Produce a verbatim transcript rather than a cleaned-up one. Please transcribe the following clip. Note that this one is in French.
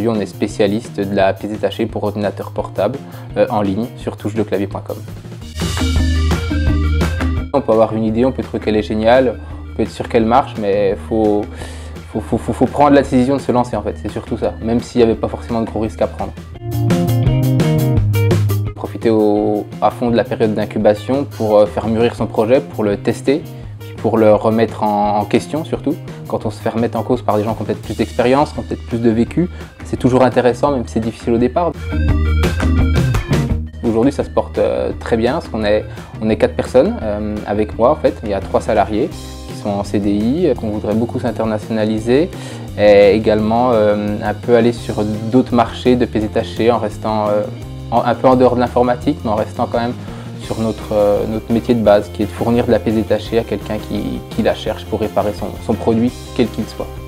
aujourd'hui, on est spécialiste de la pièce détachée pour ordinateur portable euh, en ligne sur touche de clavier point com. On peut avoir une idée, on peut trouver qu'elle est géniale, on peut être sûr qu'elle marche, mais il faut, faut, faut, faut, faut prendre la décision de se lancer en fait, c'est surtout ça, même s'il n'y avait pas forcément de gros risques à prendre. Profiter au, à fond de la période d'incubation pour faire mûrir son projet, pour le tester, puis pour le remettre en, en question surtout. Quand on se fait remettre en cause par des gens qui ont peut-être plus d'expérience, qui ont peut-être plus de vécu, c'est toujours intéressant, même si c'est difficile au départ. Aujourd'hui, ça se porte euh, très bien, parce qu'on est, on est quatre personnes euh, avec moi en fait. Il y a trois salariés qui sont en C D I, qu'on voudrait beaucoup s'internationaliser et également euh, un peu aller sur d'autres marchés de pièces détachées en restant euh, en, un peu en dehors de l'informatique, mais en restant quand même sur notre, euh, notre métier de base, qui est de fournir de la pièce détachée à quelqu'un qui, qui la cherche pour réparer son, son produit, quel qu'il soit.